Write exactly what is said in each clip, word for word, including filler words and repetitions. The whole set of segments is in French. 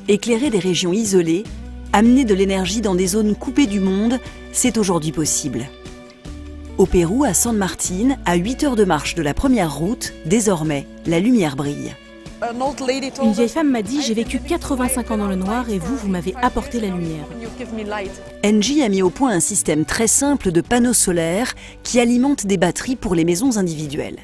Éclairer des régions isolées, amener de l'énergie dans des zones coupées du monde, c'est aujourd'hui possible. Au Pérou, à San Martín, à huit heures de marche de la première route, désormais, la lumière brille. Une vieille femme m'a dit « J'ai vécu quatre-vingt-cinq ans dans le noir et vous, vous m'avez apporté la lumière ». Engie a mis au point un système très simple de panneaux solaires qui alimentent des batteries pour les maisons individuelles.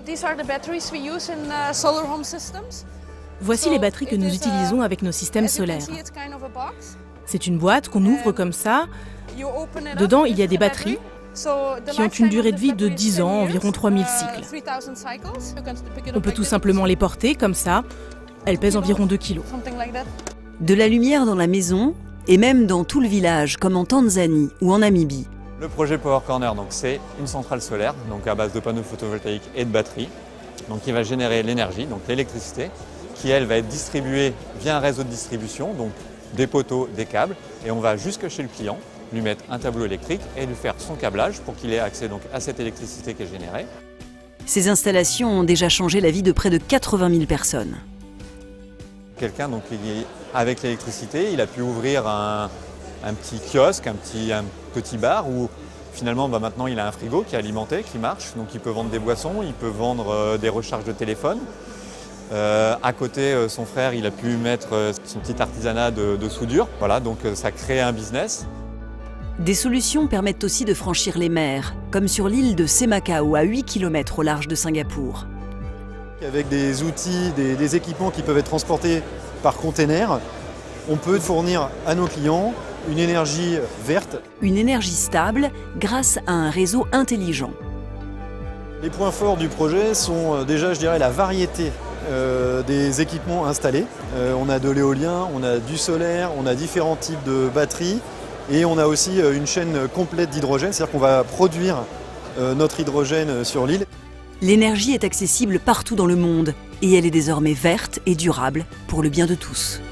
Voici les batteries que nous utilisons avec nos systèmes solaires. C'est une boîte qu'on ouvre comme ça. Dedans, il y a des batteries qui ont une durée de vie de dix ans, environ trois mille cycles. On peut tout simplement les porter comme ça. Elles pèsent environ deux kilos. De la lumière dans la maison et même dans tout le village, comme en Tanzanie ou en Namibie. Le projet Power Corner, donc, c'est une centrale solaire donc à base de panneaux photovoltaïques et de batteries, donc, qui va générer l'énergie, donc l'électricité, qui elle va être distribuée via un réseau de distribution, donc des poteaux, des câbles, et on va jusque chez le client lui mettre un tableau électrique et lui faire son câblage pour qu'il ait accès donc à cette électricité qui est générée. Ces installations ont déjà changé la vie de près de quatre-vingt mille personnes. Quelqu'un donc avec l'électricité, il a pu ouvrir un, un petit kiosque, un petit, un petit bar où finalement bah, maintenant il a un frigo qui est alimenté, qui marche, donc il peut vendre des boissons, il peut vendre euh, des recharges de téléphone. Euh, à côté, euh, son frère, il a pu mettre euh, son petit artisanat de, de soudure. Voilà, donc euh, ça crée un business. Des solutions permettent aussi de franchir les mers, comme sur l'île de Semakau, à huit kilomètres au large de Singapour. Avec des outils, des, des équipements qui peuvent être transportés par container, on peut fournir à nos clients une énergie verte. Une énergie stable grâce à un réseau intelligent. Les points forts du projet sont déjà, je dirais, la variété euh, des équipements installés. Euh, on a de l'éolien, on a du solaire, on a différents types de batteries. Et on a aussi une chaîne complète d'hydrogène, c'est-à-dire qu'on va produire notre hydrogène sur l'île. L'énergie est accessible partout dans le monde et elle est désormais verte et durable pour le bien de tous.